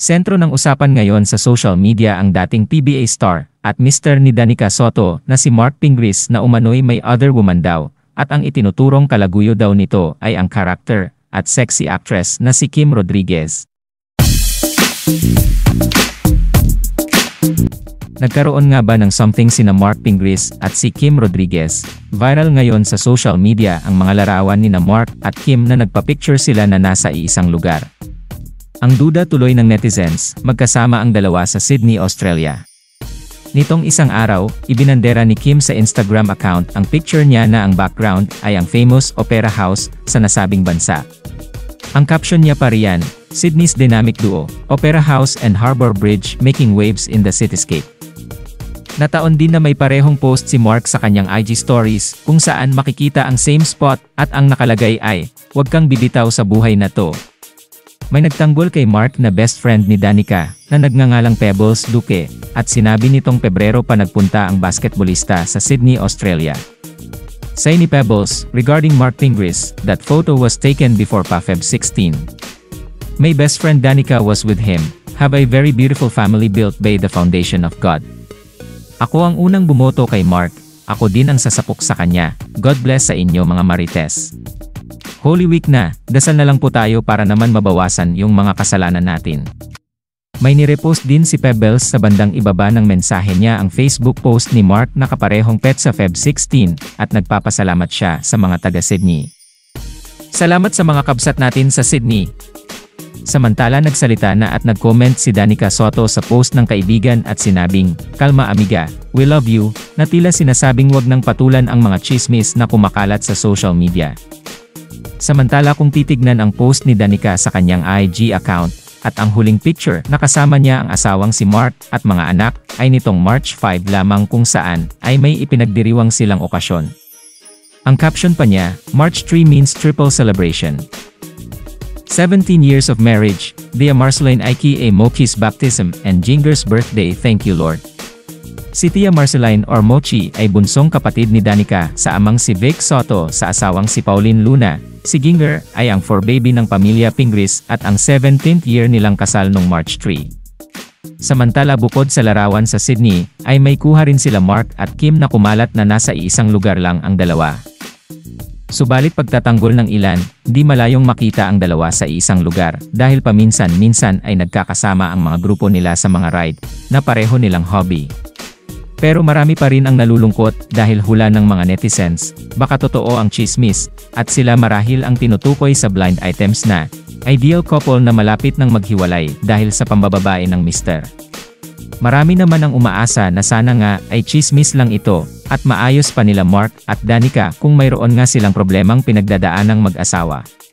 Sentro ng usapan ngayon sa social media ang dating PBA star at Mr. ni Danica Soto na si Mark Pingris na umano'y may other woman daw at ang itinuturong kalaguyo daw nito ay ang character at sexy actress na si Kim Rodriguez. Nagkaroon nga ba ng something sina Mark Pingris at si Kim Rodriguez? Viral ngayon sa social media ang mga larawan ni na Mark at Kim na nagpa-picture sila na nasa iisang lugar. Ang duda tuloy ng netizens, magkasama ang dalawa sa Sydney, Australia. Nitong isang araw, ibinandera ni Kim sa Instagram account ang picture niya na ang background ay ang famous opera house sa nasabing bansa. Ang caption niya pa riyan, Sydney's dynamic duo, Opera House and Harbour Bridge making waves in the cityscape. Nataon din na may parehong post si Mark sa kanyang IG stories kung saan makikita ang same spot at ang nakalagay ay, "Huwag kang bibitaw sa buhay na to." May nagtanggol kay Mark na best friend ni Danica na nagngangalang Pebbles Duque at sinabi nitong Pebrero pa nagpunta ang basketballista sa Sydney, Australia. Say ni Pebbles, regarding Mark Pingris, that photo was taken before Feb 16. My best friend Danica was with him, have a very beautiful family built by the foundation of God. Ako ang unang bumoto kay Mark, ako din ang sasapok sa kanya, God bless sa inyo mga Marites. Holy Week na, dasal na lang po tayo para naman mabawasan yung mga kasalanan natin. May nirepost din si Pebbles sa bandang ibaba ng mensahe niya ang Facebook post ni Mark na kaparehong pet sa Feb 16 at nagpapasalamat siya sa mga taga-Sydney. Salamat sa mga kabsat natin sa Sydney. Samantala nagsalita na at nag-comment si Danica Soto sa post ng kaibigan at sinabing, "Kalma amiga, we love you," na tila sinasabing wag nang patulan ang mga chismis na kumakalat sa social media. Samantala kung titignan ang post ni Danica sa kanyang IG account, at ang huling picture na kasama niya ang asawang si Mark at mga anak, ay nitong March 5 lamang kung saan ay may ipinagdiriwang silang okasyon. Ang caption pa niya, March 3 means triple celebration. 17 years of marriage, Dia Marceline Ike A. Mochi's baptism and Jinger's birthday, thank you Lord. Si Tia Marceline or Mochi ay bunsong kapatid ni Danica sa amang si Vic Soto sa asawang si Pauline Luna. Si Ginger ay ang for-baby ng pamilya Pingris at ang 17th year nilang kasal noong March 3. Samantala bukod sa larawan sa Sydney, ay may kuha rin sila Mark at Kim na kumalat na nasa isang lugar lang ang dalawa. Subalit pagtatanggol ng ilan, di malayong makita ang dalawa sa isang lugar dahil paminsan-minsan ay nagkakasama ang mga grupo nila sa mga ride na pareho nilang hobby. Pero marami pa rin ang nalulungkot dahil hula ng mga netizens, baka totoo ang chismis, at sila marahil ang tinutukoy sa blind items na ideal couple na malapit ng maghiwalay dahil sa pambababae ng mister. Marami naman ang umaasa na sana nga ay chismis lang ito at maayos pa nila Mark at Danica kung mayroon nga silang problemang pinagdadaanang mag-asawa.